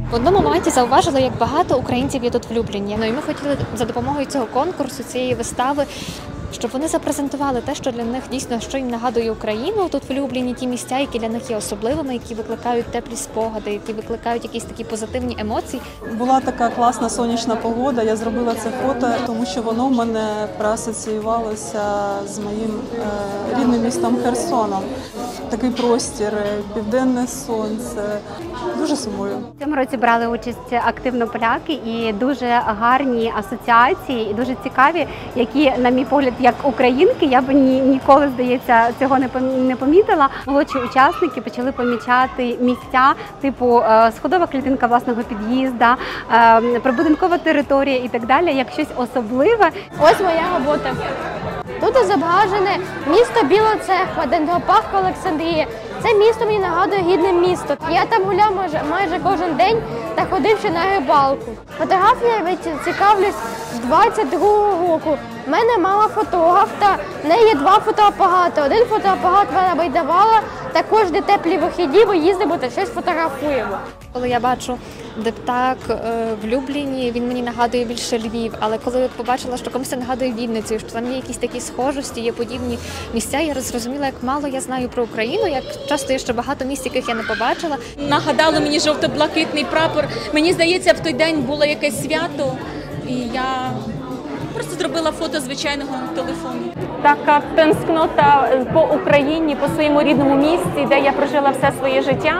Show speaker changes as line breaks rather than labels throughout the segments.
В одному моменті зауважила, як багато українців є тут в Любліні. Ну і ми хотіли за допомогою цього конкурсу, цієї вистави, щоб вони запрезентували те, що для них дійсно, що їм нагадує Україну тут в Любліні, ті місця, які для них є особливими, які викликають теплі спогади, які викликають якісь такі позитивні емоції.
Була така класна сонячна погода, я зробила це фото, тому що воно в мене проасоціювалося з моїм рідним містом Херсоном. Такий простір, південне сонце. Дуже сумую.
В цьому році брали участь активно поляки і дуже гарні асоціації, і дуже цікаві, які, на мій погляд, як українки, я б ніколи, здається, цього не помітила. Молодші учасники почали помічати місця, типу сходова клітинка власного під'їзда, прибудинкова територія і так далі, як щось особливе.
Ось моя робота. Тут зображене місто Біла Церква, Дендропарк Олександрія. Це місто мені нагадує рідне місто. Я там гуляв майже кожен день та ходив ще на рибалку. Фотографіями цікавлюсь з 22-го року. У мене мама фотограф, та в неї є 2 фотоапарати. Один фотоапарат вона видавала, також де теплі вихідні, ми їздимо та щось фотографуємо.
Коли я бачу Дептак в Любліні, він мені нагадує більше Львів, але коли побачила, що комусь це нагадує Вінницю, що там є якісь такі схожості, є подібні місця, я зрозуміла, як мало я знаю про Україну, як часто є ще багато місць, яких я не побачила.
Нагадало мені жовто-блакитний прапор. Мені здається, в той день було якесь свято, і я просто зробила фото звичайного телефону.
Така тенскнота по Україні, по своєму рідному місті, де я прожила все своє життя.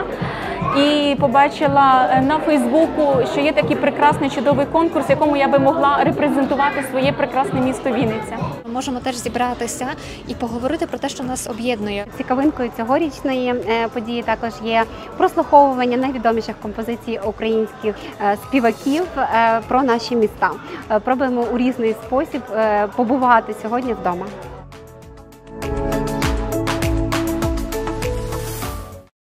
І побачила на Фейсбуку, що є такий прекрасний, чудовий конкурс, в якому я би могла репрезентувати своє прекрасне місто Вінниця.
Ми можемо теж зібратися і поговорити про те, що нас об'єднує.
Цікавинкою цьогорічної події також є прослуховування найвідоміших композицій українських співаків про наші міста. Пробуємо у різний спосіб побувати сьогодні вдома.